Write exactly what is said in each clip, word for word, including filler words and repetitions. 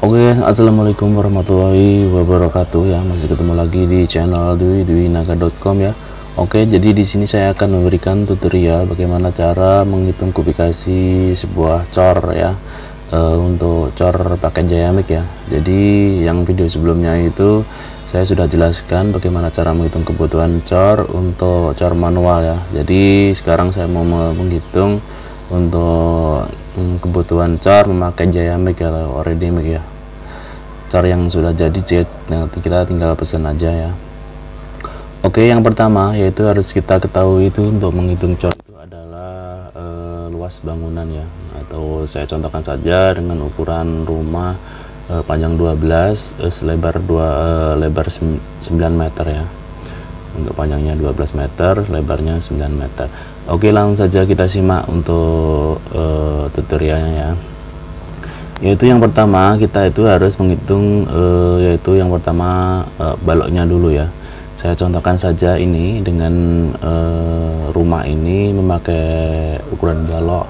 Oke, assalamualaikum warahmatullahi wabarakatuh ya. Masih ketemu lagi di channel dwi dwi naga dot com ya. Oke, jadi di sini saya akan memberikan tutorial bagaimana cara menghitung kubikasi sebuah cor ya, e, untuk cor pakai Jayamik ya. Jadi yang video sebelumnya itu saya sudah jelaskan bagaimana cara menghitung kebutuhan cor untuk cor manual ya. Jadi sekarang saya mau menghitung untuk kebutuhan cor memakai Jayamik ya, Oredimic ya, cor yang sudah jadi jet. Nah, kita tinggal pesan aja ya. Oke, yang pertama yaitu harus kita ketahui itu untuk menghitung cor itu adalah e, luas bangunan ya, atau saya contohkan saja dengan ukuran rumah e, panjang dua belas, e, selebar dua e, lebar sembilan meter ya. Untuk panjangnya dua belas meter, lebarnya sembilan meter. Oke, langsung saja kita simak untuk uh, tutorialnya ya. Yaitu yang pertama kita itu harus menghitung uh, yaitu yang pertama uh, baloknya dulu ya. Saya contohkan saja ini dengan uh, rumah ini memakai ukuran balok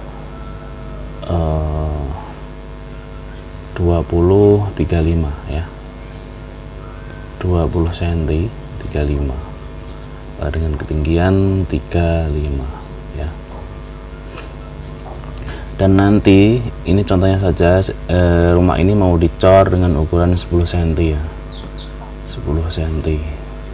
uh, dua puluh tiga puluh lima ya. dua puluh sentimeter tiga puluh lima dengan ketinggian tiga puluh lima ya. Dan nanti ini contohnya saja, eh, rumah ini mau dicor dengan ukuran sepuluh sentimeter ya, sepuluh sentimeter.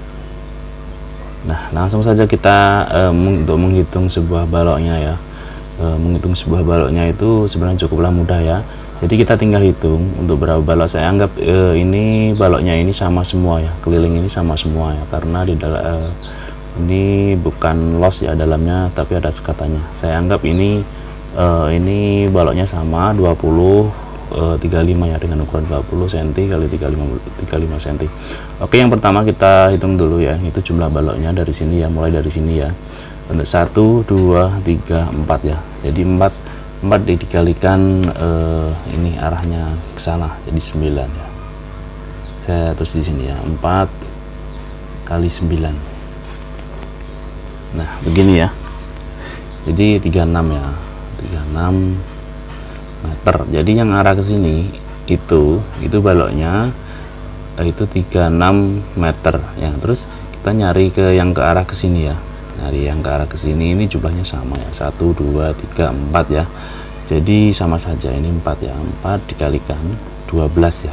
Nah, langsung saja kita eh, untuk menghitung sebuah baloknya ya. Eh, menghitung sebuah baloknya itu sebenarnya cukuplah mudah ya. Jadi kita tinggal hitung untuk berapa balok. Saya anggap eh, ini baloknya ini sama semua ya, keliling ini sama semua ya, karena di dalam eh, ini bukan los ya dalamnya, tapi ada sekatanya. Saya anggap ini uh, ini baloknya sama dua puluh tiga puluh lima ya, dengan ukuran dua puluh sentimeter kali tiga puluh lima sentimeter. Oke, yang pertama kita hitung dulu ya, itu jumlah baloknya dari sini ya, mulai dari sini ya. Untuk satu, dua, tiga, empat ya. Jadi empat empat dikalikan uh, ini arahnya ke sana, jadi sembilan ya. Saya tulis di sini ya, empat kali sembilan. Nah, begini ya. Jadi tiga puluh enam ya. tiga puluh enam meter. Jadi yang arah ke sini itu itu baloknya itu tiga puluh enam meter ya. Terus kita nyari ke yang ke arah ke sini ya. Nyari yang ke arah ke sini, ini jumlahnya sama ya. satu, dua, tiga, empat ya. Jadi sama saja, ini empat ya. empat dikalikan dua belas ya.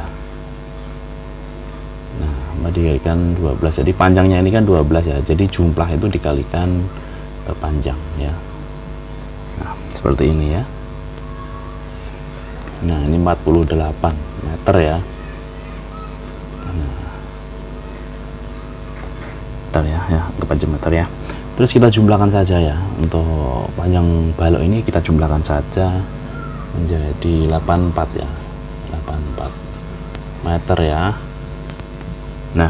Nah, empat dikalikan dua belas, jadi panjangnya ini kan dua belas ya, jadi jumlah itu dikalikan eh, panjang ya. Nah, seperti ini ya. Nah, ini empat puluh delapan meter ya. Nah, meter ya, ya anggap aja meter ya. Terus kita jumlahkan saja ya, untuk panjang balok ini kita jumlahkan saja menjadi delapan puluh empat ya, delapan puluh empat meter ya. Nah,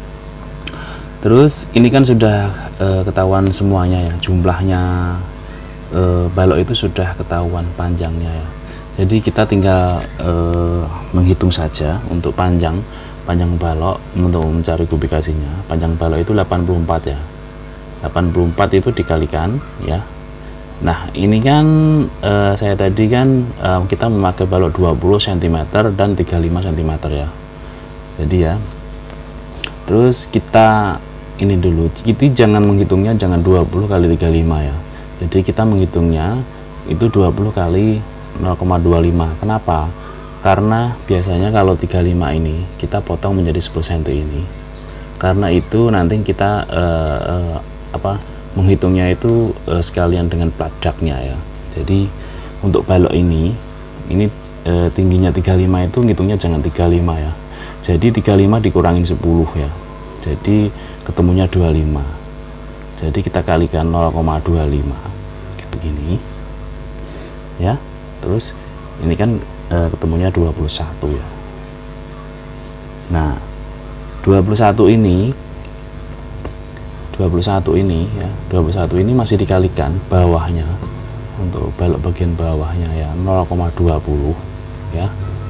terus ini kan sudah e, ketahuan semuanya ya, jumlahnya e, balok itu sudah ketahuan panjangnya ya. Jadi kita tinggal e, menghitung saja untuk panjang panjang balok untuk mencari kubikasinya. Panjang balok itu delapan puluh empat ya, delapan puluh empat itu dikalikan ya. Nah, ini kan e, saya tadi kan e, kita memakai balok dua puluh sentimeter dan tiga puluh lima sentimeter ya. Jadi ya, terus kita ini dulu, kita jangan menghitungnya jangan dua puluh kali tiga puluh lima ya. Jadi kita menghitungnya itu dua puluh kali nol koma dua lima. Kenapa? Karena biasanya kalau tiga puluh lima ini kita potong menjadi sepuluh sentimeter ini. Karena itu nanti kita eh, eh, apa menghitungnya itu eh, sekalian dengan plat daknya ya. Jadi untuk balok ini ini eh, tingginya tiga puluh lima itu ngitungnya jangan tiga puluh lima ya. Jadi tiga puluh lima dikurangin sepuluh ya, jadi ketemunya dua puluh lima. Jadi kita kalikan nol koma dua lima gitu gini ya. Terus ini kan e, ketemunya dua puluh satu ya. Nah, dua puluh satu ini dua puluh satu ini ya, dua puluh satu ini masih dikalikan bawahnya, untuk balok bagian bawahnya ya, nol koma dua nol ya.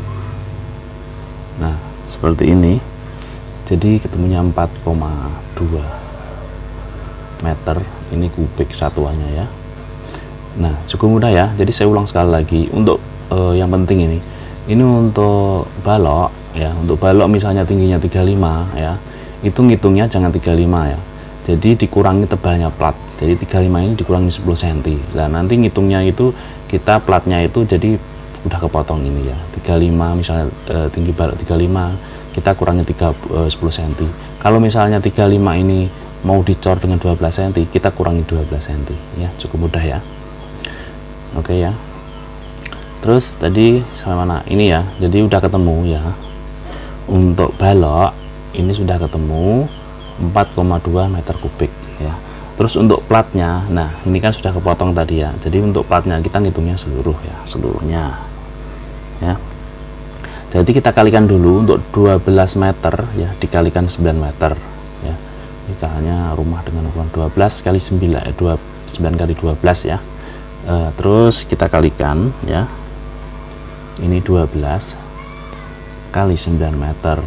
Nah, seperti ini. Jadi ketemunya empat koma dua meter, ini kubik satuannya ya. Nah, cukup mudah ya. Jadi saya ulang sekali lagi untuk uh, yang penting ini Ini untuk balok ya, untuk balok misalnya tingginya tiga puluh lima ya, itu ngitungnya jangan tiga puluh lima ya, jadi dikurangi tebalnya plat, jadi tiga puluh lima ini dikurangi sepuluh sentimeter. Nah nanti ngitungnya itu kita platnya itu jadi udah kepotong ini ya, tiga puluh lima misalnya eh, tinggi balok tiga puluh lima, kita kurangi tiga, eh, sepuluh sentimeter. Kalau misalnya tiga puluh lima ini mau dicor dengan dua belas sentimeter, kita kurangi dua belas sentimeter ya, cukup mudah ya. Oke ya. Terus tadi sampai mana ini ya, jadi udah ketemu ya, untuk balok ini sudah ketemu empat koma dua meter kubik ya. Terus untuk platnya, nah ini kan sudah kepotong tadi ya, jadi untuk platnya kita ngitungnya seluruh ya, seluruhnya ya. Jadi kita kalikan dulu untuk dua belas meter ya, dikalikan sembilan meter ya, misalnya rumah dengan ukuran dua belas kali sembilan, eh, sembilan kali dua belas ya. E, terus kita kalikan ya, ini dua belas kali sembilan meter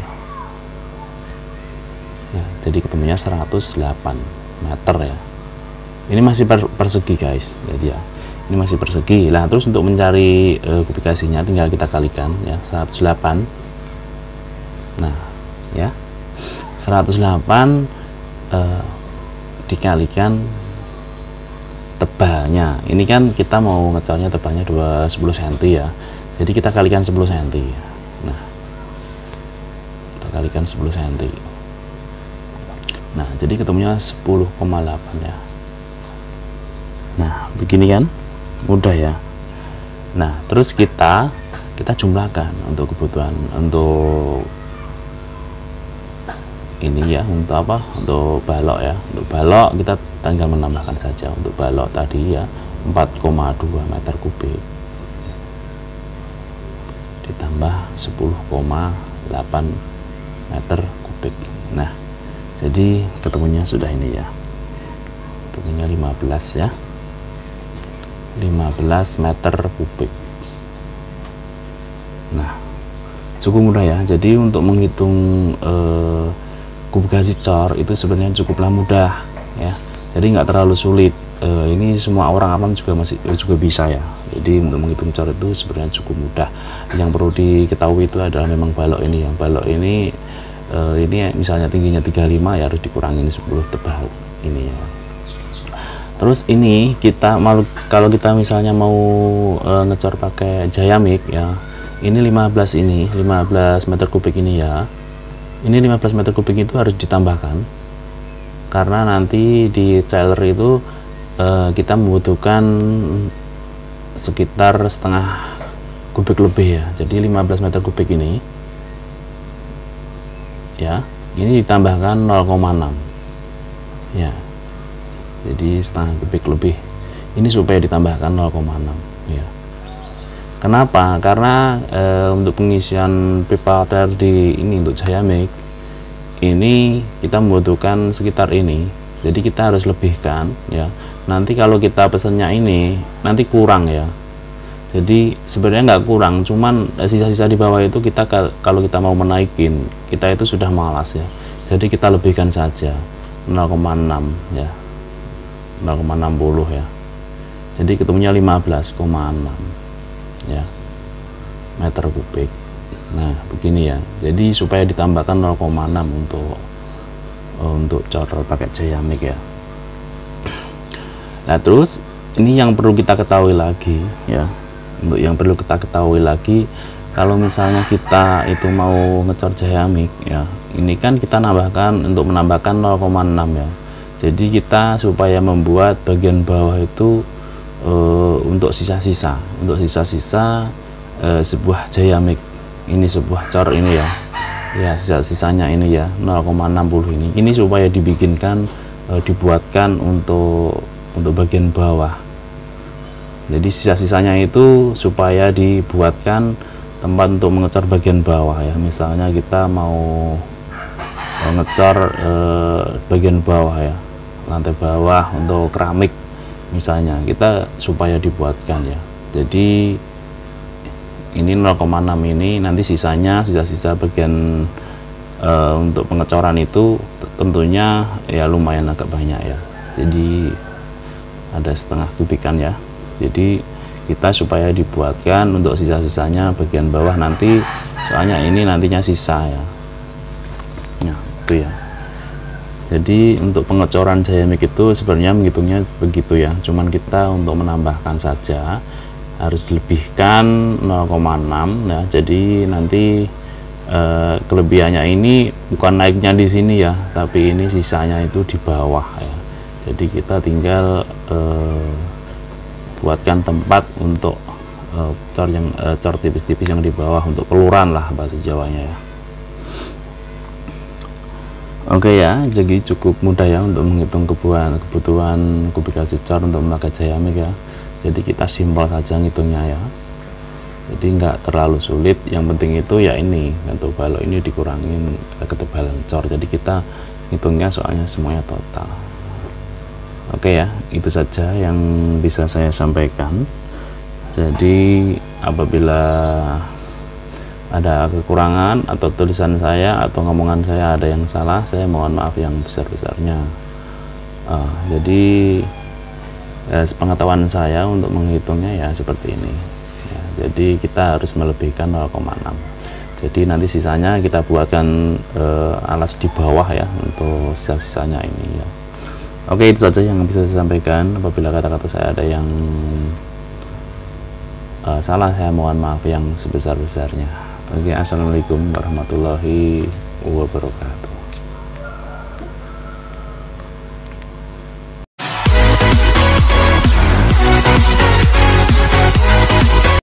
ya, jadi ketemunya seratus delapan meter ya. Ini masih per, persegi guys, jadi ya ini masih persegi. Nah terus untuk mencari e, kubikasinya tinggal kita kalikan ya, seratus delapan. Nah ya, seratus delapan e, dikalikan tebalnya, ini kan kita mau ngecornya tebalnya dua sepuluh sentimeter ya, jadi kita kalikan sepuluh sentimeter. Nah kita kalikan sepuluh sentimeter. Nah jadi ketemunya sepuluh koma delapan ya. Nah begini kan, mudah ya. Nah terus kita kita jumlahkan untuk kebutuhan, untuk ini ya, untuk apa, untuk balok ya. Untuk balok kita tinggal menambahkan saja, untuk balok tadi ya empat koma dua meter kubik ditambah sepuluh koma delapan meter kubik. Nah jadi ketemunya sudah ini ya, ketemunya lima belas ya, lima belas meter kubik. Nah cukup mudah ya, jadi untuk menghitung eh, kubikasi cor itu sebenarnya cukuplah mudah ya, jadi nggak terlalu sulit. Uh, ini semua orang awam juga masih juga bisa ya, jadi untuk menghitung cor itu sebenarnya cukup mudah. Yang perlu diketahui itu adalah memang balok ini, yang balok ini uh, ini misalnya tingginya tiga puluh lima ya, harus dikurangin sepuluh tebal ini ya. Terus ini kita mau, kalau kita misalnya mau uh, ngecor pakai Jayamik ya, ini lima belas, ini lima belas meter kubik ini ya, ini lima belas meter kubik itu harus ditambahkan karena nanti di trailer itu eh, kita membutuhkan sekitar setengah kubik lebih ya, jadi lima belas meter kubik ini ya, ini ditambahkan nol koma enam ya, jadi setengah kubik lebih ini supaya ditambahkan nol koma enam ya. Kenapa? Karena e, untuk pengisian pipa trailer di ini untuk Jayamik ini kita membutuhkan sekitar ini, jadi kita harus lebihkan ya. Nanti kalau kita pesannya ini nanti kurang ya, jadi sebenarnya nggak kurang, cuman sisa-sisa di bawah itu kita kalau kita mau menaikin kita itu sudah malas ya, jadi kita lebihkan saja nol koma enam ya, nol koma enam puluh ya, jadi ketemunya lima belas koma enam ya meter kubik. Nah begini ya, jadi supaya ditambahkan nol koma enam untuk untuk cor pakai Jayamik ya. Nah terus ini yang perlu kita ketahui lagi ya, untuk yang perlu kita ketahui lagi, kalau misalnya kita itu mau ngecor Jayamik ya, ini kan kita nambahkan, untuk menambahkan nol koma enam ya, jadi kita supaya membuat bagian bawah itu Uh, untuk sisa-sisa, untuk sisa-sisa uh, sebuah Jayamik ini, sebuah cor ini ya, ya sisa-sisanya ini ya nol koma enam puluh ini, ini supaya dibikinkan uh, dibuatkan untuk untuk bagian bawah. Jadi sisa-sisanya itu supaya dibuatkan tempat untuk mengecor bagian bawah ya. Misalnya kita mau uh, ngecor uh, bagian bawah ya, lantai bawah untuk keramik misalnya, kita supaya dibuatkan ya, jadi ini nol koma enam ini, nanti sisanya sisa-sisa bagian e, untuk pengecoran itu tentunya ya lumayan agak banyak ya, jadi ada setengah kubikan ya, jadi kita supaya dibuatkan untuk sisa-sisanya bagian bawah nanti, soalnya ini nantinya sisa ya. Nah itu ya, jadi untuk pengecoran Giamik itu sebenarnya menghitungnya begitu ya, cuman kita untuk menambahkan saja harus lebihkan nol koma enam ya. Jadi nanti eh, kelebihannya ini bukan naiknya di sini ya, tapi ini sisanya itu di bawah ya. Jadi kita tinggal eh, buatkan tempat untuk uh, cor yang uh, cor tipis-tipis yang di bawah untuk peluran lah bahasa Jawanya ya. Oke ya, jadi cukup mudah ya untuk menghitung kebutuhan kebutuhan kubikasi cor untuk memakai Giamik ya. Jadi kita simpel saja ngitungnya ya, jadi nggak terlalu sulit. Yang penting itu ya ini untuk balok ini dikurangin ketebalan cor, jadi kita hitungnya soalnya semuanya total. Oke ya, itu saja yang bisa saya sampaikan. Jadi apabila ada kekurangan atau tulisan saya atau ngomongan saya ada yang salah, saya mohon maaf yang besar-besarnya. Uh, jadi eh, pengetahuan saya untuk menghitungnya ya seperti ini ya, jadi kita harus melebihkan nol koma enam. Jadi nanti sisanya kita buatkan eh, alas di bawah ya untuk sisa-sisanya ini ya. Oke, itu saja yang bisa saya sampaikan. Apabila kata-kata saya ada yang uh, salah, saya mohon maaf yang sebesar-besarnya. Oke, assalamualaikum warahmatullahi wabarakatuh.